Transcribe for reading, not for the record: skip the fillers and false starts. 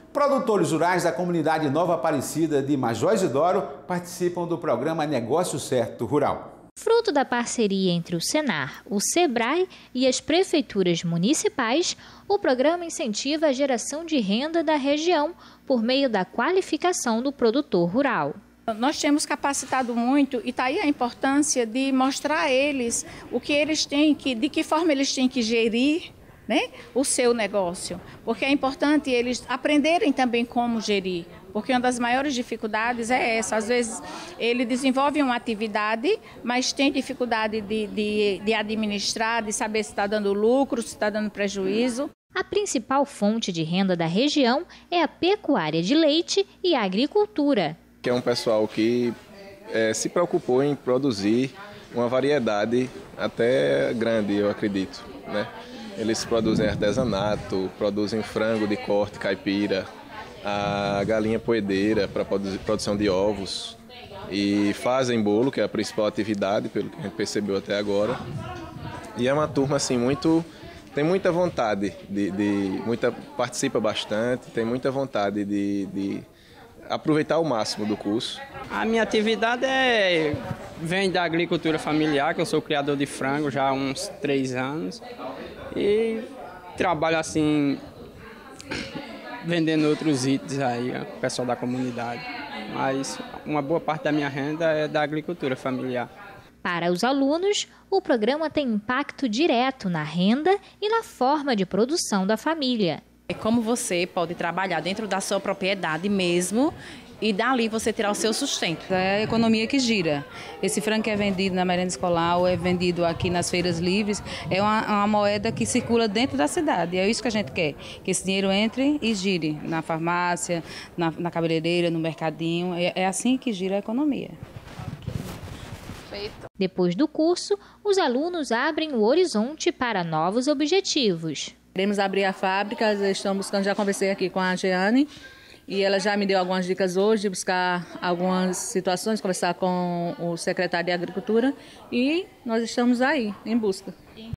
Produtores rurais da comunidade Nova Aparecida de Major Isidoro participam do programa Negócio Certo Rural. Fruto da parceria entre o Senar, o Sebrae e as prefeituras municipais, o programa incentiva a geração de renda da região por meio da qualificação do produtor rural. Nós temos capacitado muito e está aí a importância de mostrar a eles o que eles têm, de que forma eles têm que gerir, né, o seu negócio. Porque é importante eles aprenderem também como gerir. Porque uma das maiores dificuldades é essa. Às vezes ele desenvolve uma atividade, mas tem dificuldade de administrar, de saber se está dando lucro, se está dando prejuízo. A principal fonte de renda da região é a pecuária de leite e a agricultura. Que é um pessoal que se preocupou em produzir uma variedade até grande, eu acredito, né? Eles produzem artesanato, produzem frango de corte caipira, a galinha poedeira para produção de ovos e fazem bolo, que é a principal atividade, pelo que a gente percebeu até agora. E é uma turma assim tem muita vontade participa bastante, tem muita vontade de aproveitar o máximo do curso. A minha atividade vem da agricultura familiar, que eu sou criador de frango já há uns 3 anos e trabalho assim vendendo outros itens aí, o pessoal da comunidade. Mas uma boa parte da minha renda é da agricultura familiar. Para os alunos, o programa tem impacto direto na renda e na forma de produção da família. É como você pode trabalhar dentro da sua propriedade mesmo e dali você tirar o seu sustento. É a economia que gira. Esse frango que é vendido na merenda escolar ou é vendido aqui nas feiras livres é uma moeda que circula dentro da cidade. É isso que a gente quer, que esse dinheiro entre e gire na farmácia, na cabeleireira, no mercadinho. É assim que gira a economia. Depois do curso, os alunos abrem o horizonte para novos objetivos. Queremos abrir a fábrica, estamos buscando, já conversei aqui com a Jeane e ela já me deu algumas dicas hoje de buscar algumas situações, conversar com o secretário de Agricultura e nós estamos aí em busca.